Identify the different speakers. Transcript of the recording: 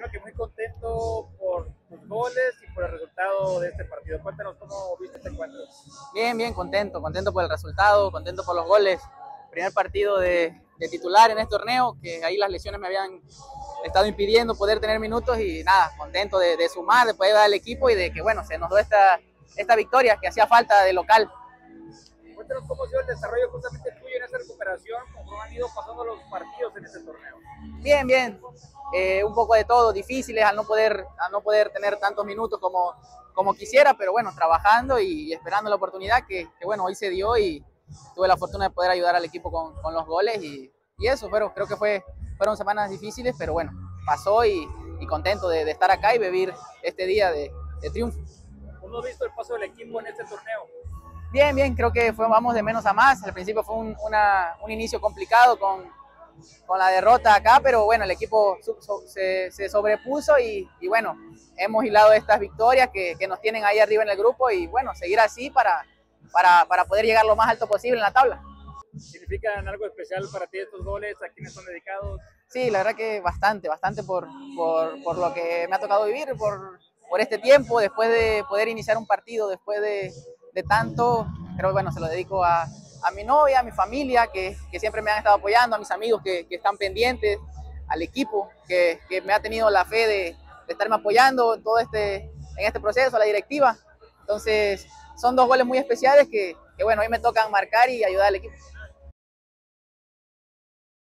Speaker 1: imagino que muy contento por tus goles y por el resultado de este partido. Cuéntanos cómo viste este encuentro.
Speaker 2: Bien, bien, contento por el resultado, contento por los goles. Primer partido de titular en este torneo, que ahí las lesiones me habían estado impidiendo poder tener minutos y nada, contento de sumar, de poder dar al equipo y de que bueno, se nos dio esta victoria que hacía falta de local.
Speaker 1: Cuéntanos cómo ha sido el desarrollo justamente tuyo en esta recuperación, cómo han ido pasando los partidos en este torneo.
Speaker 2: Bien, bien, un poco de todo, difíciles al no poder tener tantos minutos como quisiera, pero bueno, trabajando y esperando la oportunidad que bueno, hoy se dio y tuve la fortuna de poder ayudar al equipo con los goles y eso, pero creo que fueron semanas difíciles, pero bueno, pasó y contento de estar acá y vivir este día de triunfo.
Speaker 1: ¿Cómo has visto el paso del equipo en este torneo?
Speaker 2: Bien, bien, creo que vamos de menos a más. Al principio fue un inicio complicado con la derrota acá, pero bueno, el equipo se sobrepuso y bueno, hemos hilado estas victorias que nos tienen ahí arriba en el grupo y bueno, seguir así para poder llegar lo más alto posible en la tabla.
Speaker 1: ¿Significan algo especial para ti estos goles? ¿A quiénes son dedicados?
Speaker 2: Sí, la verdad que bastante por lo que me ha tocado vivir, por este tiempo, después de poder iniciar un partido, después de tanto, pero bueno, se lo dedico a mi novia, a mi familia, que siempre me han estado apoyando, a mis amigos que están pendientes, al equipo, que me ha tenido la fe de estarme apoyando en este proceso, a la directiva. Entonces, son dos goles muy especiales que bueno, hoy me tocan marcar y ayudar al equipo.